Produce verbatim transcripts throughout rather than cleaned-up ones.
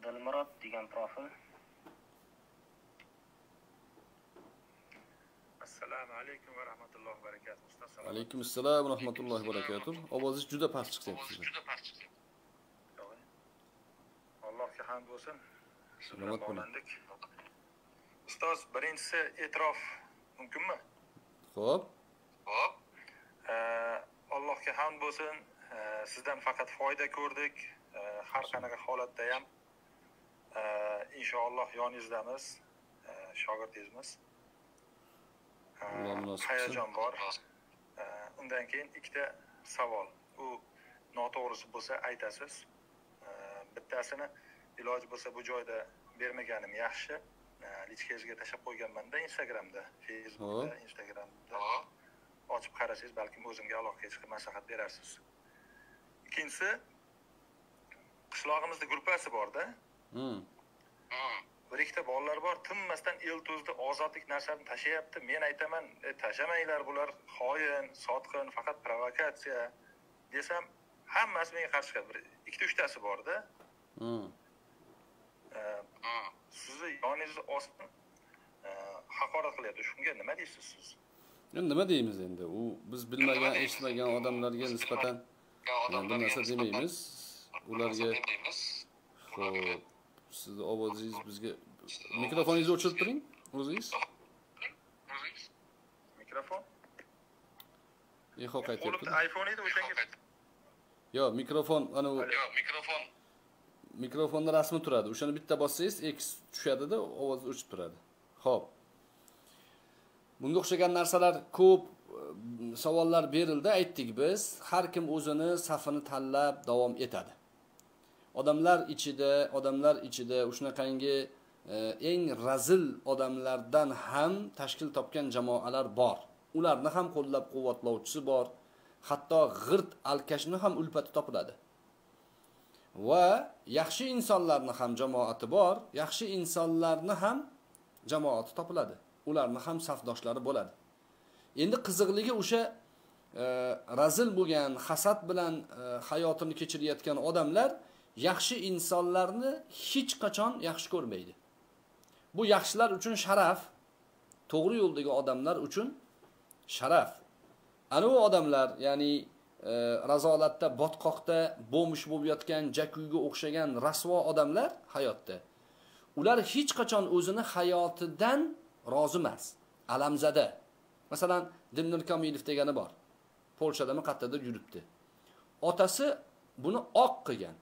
Dilmurod degan profil. Assalomu alaykum va rahmatullohi va barakatuh. Ustoz. Alaykum assalom va rahmatullohi va barakatuh. Ovozingiz juda past chiqyapti sizga. Allohga hamd bo'lsin. Salomat bo'ling. Ustoz, birinchisi e'tirof mumkinmi? Xo'p. Xo'p. Allohga hamd bo'lsin. Sizdan faqat foyda ko'rdik. Har qanaqa holatda ham inshaalloh yoningizdamiz. Shogirdingizmiz. Hayajon bor. Undan keyin ikkita savol. Bu noto'g'risi bo'lsa aytasiz. Bittasini iloji bo'lsa bu joyda bermaganim yaxshi. Lichkangizga tashlab qo'yganman-da Instagramda, Facebookda, Instagramda. Ochib qarasangiz, balkim o'zimga aloqaga chiqib maslahat berarsiz. Ikkinchisi, qishlog'imizda gruppasi bor-da. Hmm. Bir ikkita bolalar bor, tinmasdan el-to'zda ozodlik narsani tashayapti. Men aytaman, e, tashamanglar, bular xoin, sotqin, faqat provokatsiya desam, hammasi menga qarshi chiqadi. Ikkita uchtasi bor-da. Hmm. Sizni yoningizni ostdan haqorat qilyapti. Shunga nima deysiz siz? Endi nima deymiz endi? U biz bilmagan, eshitmagan odamlarga nisbatan bu narsa demaymiz. Ularga xo'p, sizni ovozingiz bizga mikrofoningizni o'chirib turing, o'zingiz. Mikrofon? Eho qaytyapti. Qo'limda iPhone edi, o'shanga. Yo, mikrofon, ana u Yo, mikrofon. mikrofonda rasmi turadi. O'shani bitta bossangiz X tushadi-da, ovoz o'chib turadi. Xo'p. Bunga o'xshagan narsalar ko'p savollar berildi, aytdik biz. Har kim o'zini safini tanlab davom etadi. Odamlar ichida, odamlar ichida shunaqangi eng razil odamlardan ham tashkil topgan jamoalar bor. Ularni ham qo'llab-quvvatlovchisi bor. Hatto g'irt alkashni ham ulpati topiladi. Va yaxshi insonlarni ham jamoati bor, yaxshi insonlarni ham jamoati topiladi. Ularni ham safdoshlari bo'ladi. Endi qiziqligi o'sha e, razil bo'lgan, hasad bilan e, hayotini kechirayotgan odamlar yaxshi insonlarni hech qachon yaxshi ko'rmaydi. Bu yaxshilar uchun sharaf, to'g'ri yo'ldagi odamlar uchun sharaf. Ana u odamlar, ya'ni e, razolatda, botqoqda bo'mish bo'lib yotgan jakuyga o'xshagan rasvo odamlar hayotda. Ular hech qachon o'zini hayotidan rozi emas, alamzada. Masalan, Dilnur Komilov degani bor. Polshadami qayerdadir yuribdi. Otasi buni oq qilgan.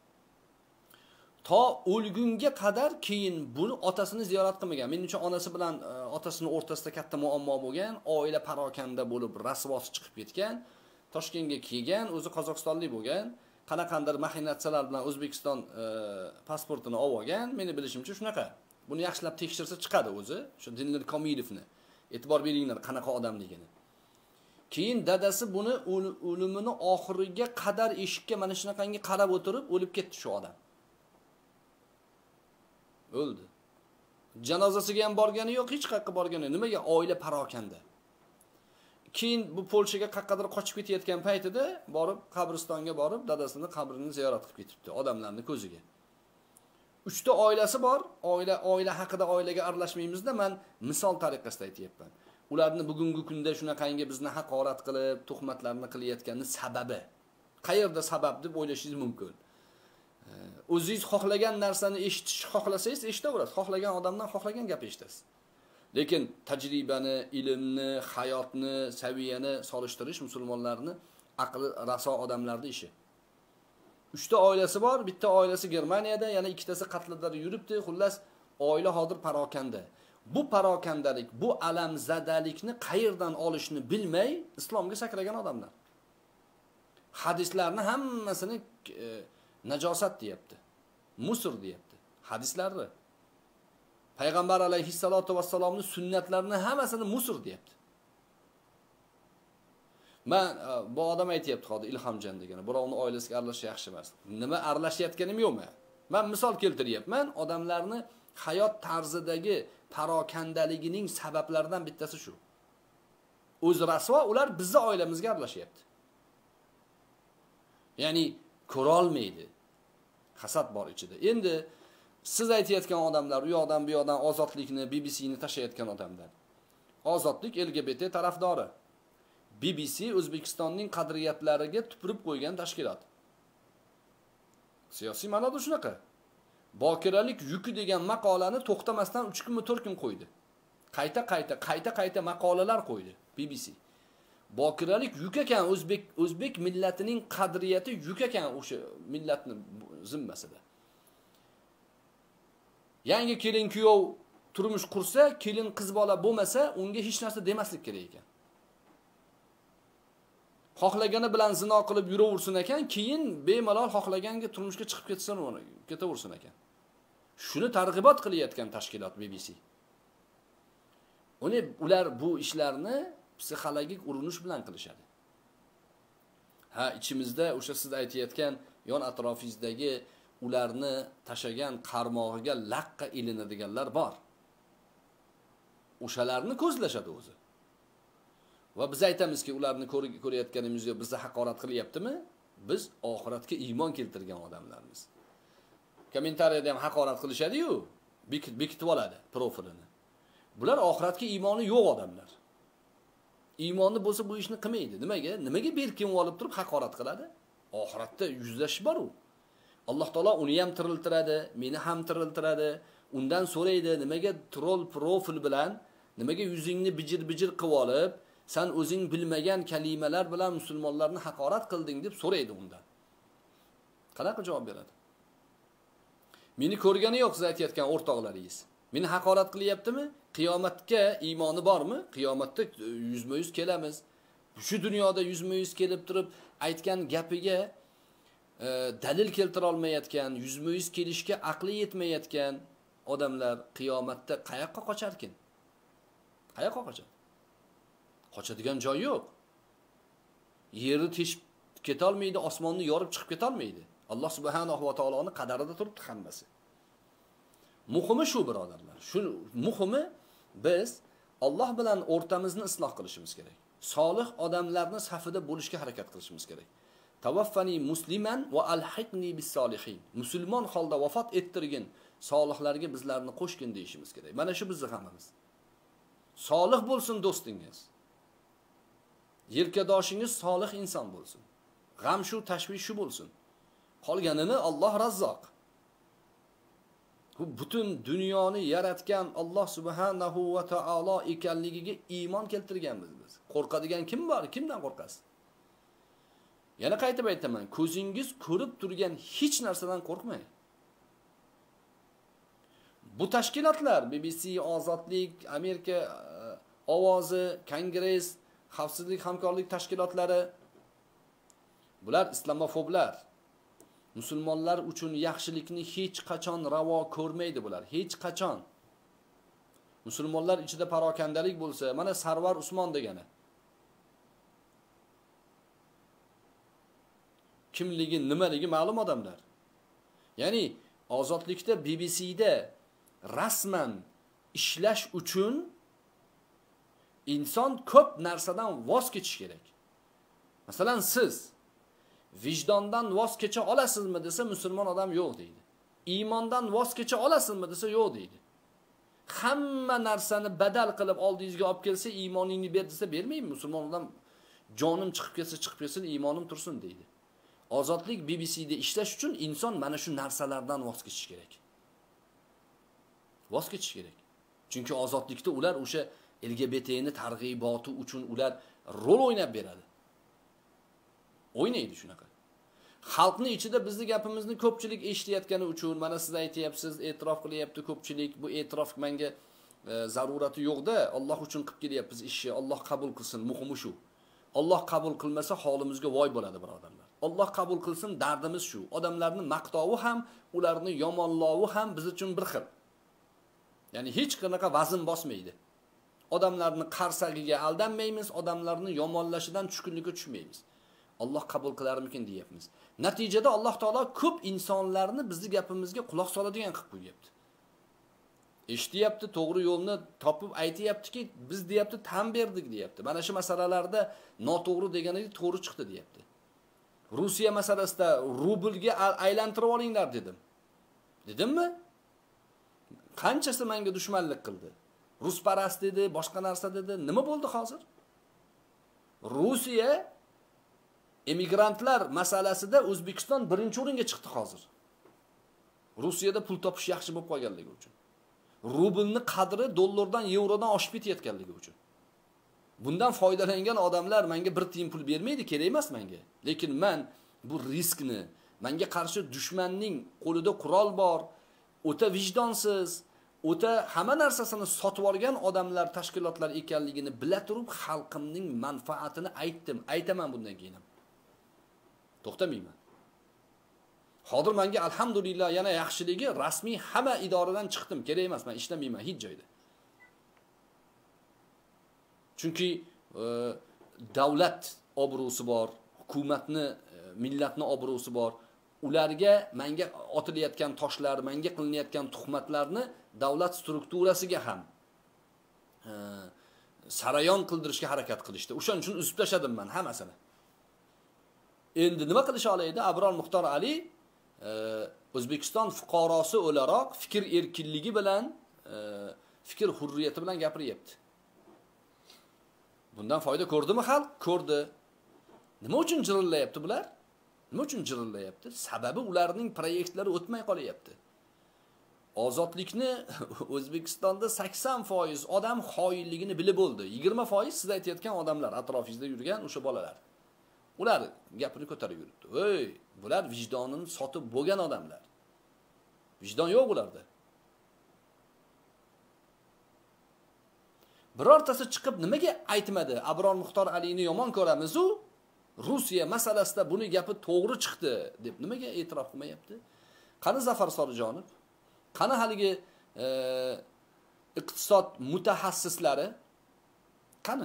To o'lgunga qadar keyin buni otasini ziyorat qilmagan. Men uchun onasi bilan e, otasini o'rtasida katta muammo bo'lgan, oila parokanda bo'lib rasvosi chiqib ketgan, Toshkentga kelgan, o'zi Qozog'istonlik bo'lgan, qanaqandir maxinatsiyalar bilan O'zbekiston e, pasportini olgan. Meni bilishimcha shunaqa. Buni yaxshilab tekshirsa chiqadi o'zi, shu Dilnur Komilovni. E'tibor beringlar qanaqa odamligini. Keyin dadasi buni o'limini oxiriga qadar eshikka mana shunaqangi qarab o'tirib o'lib ketdi shu odam. O'ldi. Janozasiga ham borgani yo'q, hech qayerga borgani. Nimaga? Oila parokanda. Keyin bu Polshaga qaqqadir qochib ketayotgan paytida borib qabristonga borib dadasini qabrini ziyorat qilib ketibdi odamlarning ko'ziga. Uchta oilasi bor. Oila oila haqida oilaga aralashmaymizda, men misol tariqasida aytayapman. Ularni bugungi kunda shunaqangi bizni haqorat qilib, tuhmatlarni qilayotgani sababi. Qayerda sabab deb o'ylashingiz mumkin. O'zingiz xohlagan narsani eshitish xohlasangiz eshitaverasiz. Xohlagan odamdan xohlagan gap eshitasiz. Lekin tajribani, ilmni, hayotni, saviyani solishtirish musulmonlarni aqli raso odamlarning ishi. Uchta oilasi bor, bitta oilasi Germaniyada, yana ikkitasi qatladar yuribdi. Xullas, oila hozir parokanda. Bu parokandalik, bu alamzadalikni qayerdan olishni bilmay islomga sakragan odamlar. Hadislarni hammasini e, najosat deyapti. Musur deyapti. Hadislarni. Payg'ambar alayhissalatu vassalomning sunnatlarini hammasini musur deyapti. Men bu odam aytayapti hozir Ilhomjon degan, birovni oilasiga aralashish yaxshi emas. Nima aralashayotganim yo'qmi? Men misol keltiryapman, odamlarni hayot tarzidagi parokandaligining sabablaridan bittasi shu. O'z rasvo ular bizning oilamizga aralashyapti. Ya'ni ko'ra olmaydi. Hasad bor ichida. Endi Siz aytayotgan odamlar, u yoqdan bu yoqdan ozodlikni, B B C'ni tashlayotgan odamlar. Ozodlik L G B T tarafdori. B B C O'zbekistonning qadriyatlariga tupurib qo'ygan tashkilot. Siyosiy ma'noda shunaqa. Bokiralik yuki degan maqolani to'xtamasdan uch kun to'rt kun qo'ydi. Qayta-qayta, qayta-qayta maqolalar qo'ydi B B C. Bokiralik yuk ekan, o'zbek o'zbek millatining qadriyati yuk ekan o'sha millatni zimmasida. Yangi kelin kuyov turmush qursa, kelin qiz bola bo'lmasa, unga hech narsa demaslik kerak ekan. Xohlagani bilan zino qilib yuraversin ekan, keyin bemalol xohlaganga turmushga chiqib ketsin, ketaversin ekan. Shuni targ'ibot qilayotgan tashkilot B B C. Uni ular bu ishlarni psixologik urinish bilan qilishadi. Ha, ichimizda o'sha siz aytayotgan yon atrofingizdagi ularni tashagan qarmog'iga laqqa ilinadiganlar bor. O'shalarni ko'zlashadi o'zi. Va biz aytamizki, ularni ko'rayotganimizda bizni haqorat qilyaptimi? Biz oxiratga iymon keltirgan odamlarmiz. Kommentariyada ham haqorat qilishadi-yu, bekitib oladi profilini. Bular oxiratga iymoni yo'q odamlar. Iymoni bo'lsa bu ishni qilmaydi. Nimaga? Nimaga berkin olib turib haqorat qiladi? Oxiratda yuzlashish bor u. Alloh taolo uni ham tiriltiradi, meni ham tiriltiradi. Undan so'raydi, nimaga troll profil bilan, nimaga yuzingni bijir-bijir qilib olib, sen o'zing bilmagan kalimalar bilan musulmonlarni haqorat qilding deb so'raydi undan. Qanaqa javob beradi? Meni ko'rgani yo'q siz aytayotgan o'rtoqlaringiz. Meni haqorat qilyaptimi? Qiyomatga iymoni bormi? Qiyomatda yuzma yuz kelamiz. Shu dunyoda yuzma yuz kelib turib aytgan gapiga e, dalil keltira olmayotgan, yuzma yuz kelishga aqli yetmayotgan odamlar qiyomatda qayoqqa qocharkin? Qayoqqa qochadi? Qochadigan joy yo'q. Yerni teshib keta olmaydi, osmonni yorib chiqib keta olmaydi. Alloh subhanahu va taoloning qadarida turibdi hammasi. Muhimi shu birodarlar. Shu muhimi biz Alloh bilan o'rtamizni isloh qilishimiz kerak. Solih odamlarning safida bo'lishga harakat qilishimiz kerak. Tavaffani musliman va alhiqni bis solihin. Musulmon holda vafot ettirgin, solihlarga bizlarni qo'shgin deyishimiz kerak. Mana shu bizning g'amimiz. Solih bo'lsin do'stingiz. Yelkadoshingiz solih inson bo'lsin. G'am shu, tashvish shu bo'lsin. Qolganini Alloh Razzoq. Bu butun dunyoni yaratgan Alloh subhanahu va taolo ekanligiga iymon keltirganmiz biz. Qo'rqadigan kim bor? Kimdan qo'rqasiz? Yana qaytib aytaman, ko'zingiz ko'rib turgan hech narsadan qo'rqmang. Bu tashkilotlar B B C, Ozodlik, Amerika ovozi, Kongress, xavfsizlik hamkorlik tashkilotlari bular islomofoblar. Musulmonlar uchun yaxshilikni hech qachon ravo ko'rmaydi bular, hech qachon. Musulmonlar ichida parokandalik bo'lsa, mana Sarvar Usmon degani. Kimligi, nimaligi ma'lum odamlar. Ya'ni ozodlikda B B C'da rasman ishlash uchun inson ko'p narsadan voz kechish kerak. Masalan, siz vijdondan voz kecha olasizmi desa musulmon odam yo'q deydi. Iymondan voz kecha olasizmi desa yo'q deydi. Hamma narsani badal qilib oldingizga olib kelsa, iymoningni ber desa bermaymi? Musulmon odam jonim chiqib ketsa chiqib ketsin, iymonim tursin deydi. Ozodlik B B C'da ishlash uchun inson mana shu narsalardan voz kechish kerak. Voz kechish kerak. Chunki ozodlikda ular o'sha L G B T'ni targ'iboti uchun ular rol o'ynab beradi. O'ynaydi shunaqa. Xalqning ichida bizni gapimizni ko'pchilik eshitayotgani uchun mana siz aytayapsiz, e'tirof qilyapti ko'pchilik. Bu e'tirof menga e, zarurati yo'q-da, Alloh uchun qilib kelyapmiz ishni. Alloh qabul qilsin, muhimi shu. Alloh qabul qilmasa holimizga voy bo'ladi birodarlar. Alloh qabul qilsin, dardimiz shu. Odamlarning maqtovi ham, ularning yomonlovi ham biz uchun bir xil. Ya'ni hech qanaqa vazn bosmaydi. Odamlarni qarsagiga aldanmaymiz, odamlarni yomonlashidan tushkunlikka tushmaymiz. Alloh qabul qilarmikin deyapmiz. Natijada Alloh taolo ko'p insonlarni bizning gapimizga quloq soladigan qilib qo'yapti. Eshityapti, to'g'ri yo'lni topib aytayaptiki, biz deyapti, tan berdik deyapti. Mana shu masalalarda noto'g'ri deganiga to'g'ri chiqdi deyapti. Rossiya masalasida rublga aylantirib olinglar dedim. Dedimmi? Qanchasi menga dushmanlik qildi. Rusparast dedi, boshqa narsa dedi. Nima bo'ldi hozir? Rossiya emigrantlar masalasida O'zbekiston birinchi o'ringa chiqdi hozir. Rossiyada pul topish yaxshi bo'lib qolganligi uchun. Rublning qadri dollardan, yevrodan oshib ketayotganligi uchun. Bundan foydalangan odamlar menga bir tiyin pul bermaydi, kerak emas menga. Lekin men bu riskni, menga qarshi dushmanning qo'lida qurol bor, o'ta vijdonsiz, o'ta hamma narsasini sotib olgan odamlar, tashkilotlar ekanligini bila turib, xalqimning manfaatini aytdim, aytaman bundan keyin ham. To'xtamayman. Hozir menga alhamdulillah yana yaxshiligi rasmiy hamma idoradan chiqdim, kerak emas, men ishlamayman hech joyda. Chunki e, davlat obro'si bor, hukumatni, e, millatni obro'si bor. Ularga menga otilayotgan toshlar, menga qilinayotgan tuhmatlarni davlat strukturasiga ham e, sarayon qildirishga harakat qilishdi. O'shaning uchun uzib tashladim men hammasini. Endi nima qilish olaydi? Abror Muxtor Ali e, O'zbekiston fuqarosi o'laroq fikr erkinligi bilan, e, fikr hurriyati bilan gapiryapti. Bundan foyda ko'rdimi xalq? Ko'rdi. Nima uchun jirillayapti bular? Nima uchun jirillayapti? Sababi ularning proyektlari o'tmay qolyapti. Ozodlikni O'zbekistonda sakson foiz odam xoinligini bilib bo'ldi. yigirma foiz siz aytayotgan odamlar, atrofingizda yurgan o'sha bolalar. Ular gapini ko'tarib yuribdi. Ey, bular vijdonini sotib bo'lgan odamlar. Vijdon yo'q ularda. Birortasi chiqib nimaga aytmadi? Abror Muxtor Alini yomon ko'ramiz-u, Rossiya masalasida buni gapi to'g'ri chiqdi deb nimaga e'tirof qilmayapti? Qani Zafar Sorijonov? Qani haligi e, iqtisod mutaxassislari? Qani?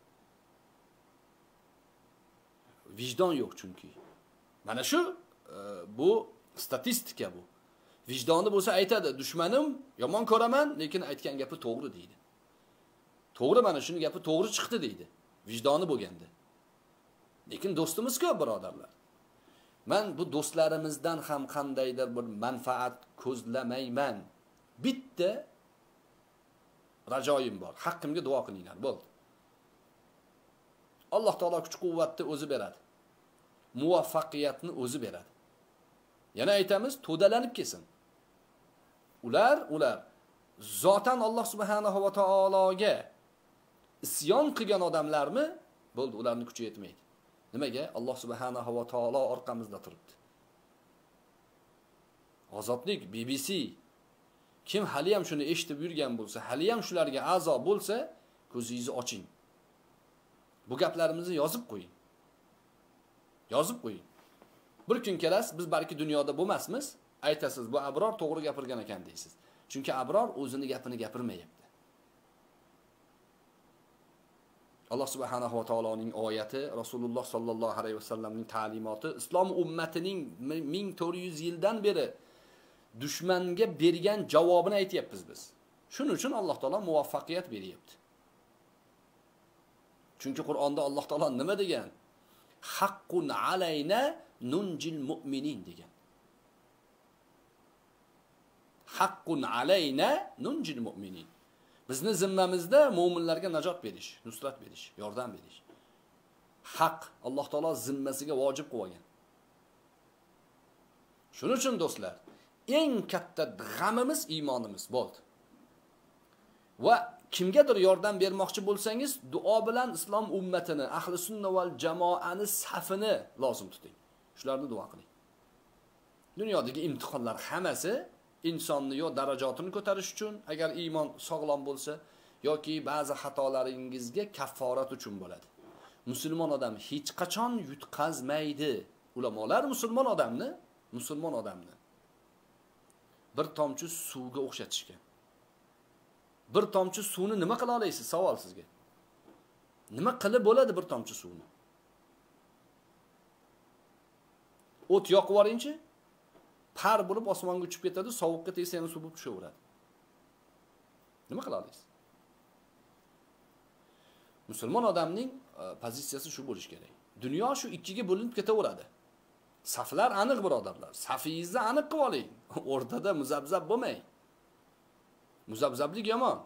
Vijdon yo'q chunki. Mana shu e, bu statistika bu. Vijdoni bo'lsa aytadi, dushmanim yomon ko'raman, lekin aytgan gapi to'g'ri deydi. To'g'ri, mana shuni gapi to'g'ri chiqdi deydi. Vijdoni bo'lganda. Lekin do'stimiz ko'p birodarlar. Men bu do'stlarimizdan ham qandaydir bir manfaat ko'zlamayman. Bitta rajoyim bor. Haqqimga duo qilinglar, bo'ldi. Alloh taolo kuch-quvvatni o'zi beradi. Muvaffaqiyatni o'zi beradi. Yana aytamiz, to'dalanib kelsin. Ular, ular zotan Alloh subhanahu va taologa isyon qilgan odamlarmi? Bo'ldi, ularning kuchi yetmaydi. Nimaga? Alloh subhanahu va taolo orqamizda turibdi. Ozodlik, B B C kim hali ham shuni eshitib yurgan bo'lsa, hali ham shularga a'zo bo'lsa, ko'zingizni oching. Bu gaplarimizni yozib qo'ying. Yozib qo'ying. Bir kun kelasiz, biz balki dunyoda bo'lmasmiz, aytasiz, bu Abror to'g'ri gapirgan ekan deysiz. Chunki Abror o'zini gapini gapirmayapti. Alloh subhanahu va taoloning oyati, Rasululloh sallallohu alayhi vasallamning ta'limoti, islom ummatining ming to'rt yuz yildan beri dushmanga bergan javobini aytyapmiz biz. Shuning uchun Alloh taolo muvaffaqiyat beryapti. Chunki Qur'onda Alloh taolo nima degan? Haqqun alayna nunjil mu'minin degan. Haqqun alayna nunjil mu'minin. Bizni zimmamizda mu'minlarga najot berish, nusrat berish, yordam berish. Haq Alloh taolo zimmasiga vojib qo'ygan. Shuning uchun do'stlar, eng katta g'amimiz iymonimiz bo'ldi. Va kimgadir yordam bermoqchi bo'lsangiz, duo bilan islom ummatini, ahli sunna val jamoani safini lozim tuting. Shularni duo qiling. Dunyodagi imtihonlar hammasi insonni yo darajatini ko'tarish uchun, agar iymon sog'lom bo'lsa, yoki ba'zi xatolaringizga kafforat uchun bo'ladi. Musulmon odam hech qachon yutqazmaydi. Ulamolar musulmon odamni, musulmon odamni bir tomchi suvga o'xshatishgan. Bir tomchi suvni nima qila olasiz? Savol sizga. Nima qilib bo'ladi bir tomchi suvni? O't yoqib yuboringchi, par bo'lib osmonga uchib ketadi, sovuqqa tegsa yana suv bo'lib tushaveradi. Nima qila olasiz? Musulmon odamning pozitsiyasi shu bo'lish kerak. Dunyo shu ikkiga bo'linib ketaveradi. Saflar aniq birodarlar. Safingizni aniq qilib oling. O'rtada muzabzab bo'lmang. Muzabzablik yomon.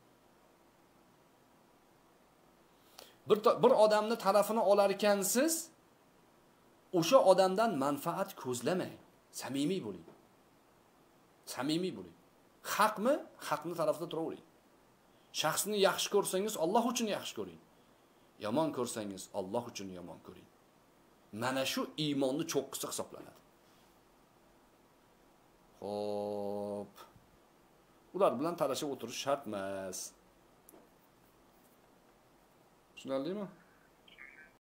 Bir bir odamni tarafini olar ekansiz, o'sha odamdan manfaat ko'zlamang. Samimiy bo'ling. Samimiy bo'ling. Haqmi? Haqni tarafida turavering. Shaxsni yaxshi ko'rsangiz, Alloh uchun yaxshi ko'ring. Yomon ko'rsangiz, Alloh uchun yomon ko'ring. Mana shu iymonning cho'qqisi hisoblanadi. Xo'p. Ular bilan talashib o'tirish shart emas. Tushunarlimi?